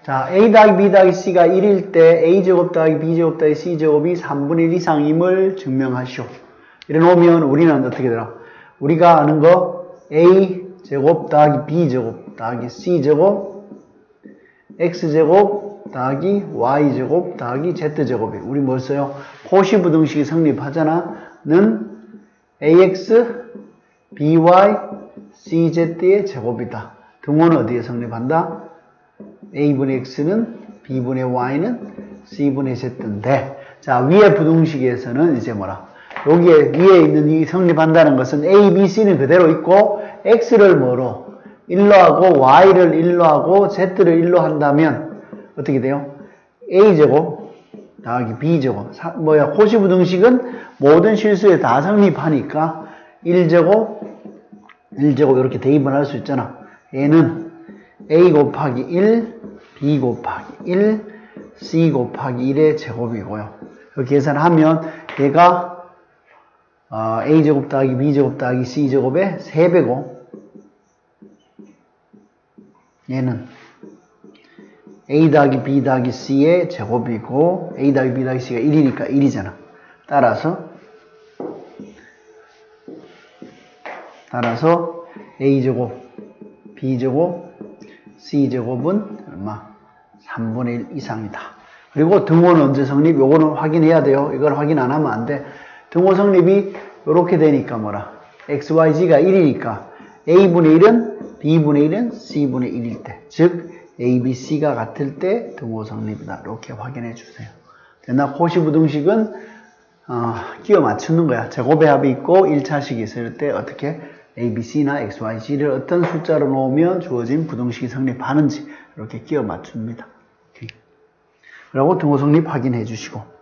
자, a 더하기 b 더하기 c가 1일 때 a제곱 더하기 b제곱 더하기 c제곱이 3분의 1 이상임을 증명하시오. 이래 놓으면 우리는 어떻게 되나? 우리가 아는 거 a제곱 더하기 b제곱 더하기 c제곱 x제곱 더하기 y제곱 더하기 z제곱이 우리 뭘 써요? 코시부등식이 성립하잖아. 는 ax by cz의 제곱이다. 등호는 어디에 성립한다? a분의 x는 b분의 y는 c분의 z인데, 자, 위의 부등식에서는 이제 뭐라? 여기에 위에 있는 이 성립한다는 것은 a, b, c는 그대로 있고 x를 뭐로? 1로 하고 y를 1로 하고 z를 1로 한다면 어떻게 돼요? a제곱 더하기 b제곱. 코시부등식은 모든 실수에 다 성립하니까 1제곱 이렇게 대입을 할 수 있잖아. 얘는 a 곱하기 1, b 곱하기 1, c 곱하기 1의 제곱이고요. 이렇게 계산하면 얘가 a제곱 더하기 b제곱 더하기 c제곱의 3배고, 얘는 a 더하기 b 더하기 c의 제곱이고, a 더하기 b 더하기 c가 1이니까 1이잖아. 따라서 a제곱, b제곱, c제곱은 얼마? 3분의 1 이상이다. 그리고 등호는 언제 성립? 요거는 확인해야 돼요. 이걸 확인 안 하면 안 돼. 등호 성립이 요렇게 되니까 뭐라? xyz가 1이니까 a분의 1은 b분의 1은 c분의 1일 때, 즉 a, b, c가 같을 때 등호 성립이다. 이렇게 확인해 주세요. 됐나? 코시부등식은 끼워 맞추는 거야. 제곱의 합이 있고 1차식이 있을 때 어떻게 a, b, c나 x, y, z를 어떤 숫자로 놓으면 주어진 부등식이 성립하는지 이렇게 끼워 맞춥니다. 그리고 등호 성립 확인해 주시고,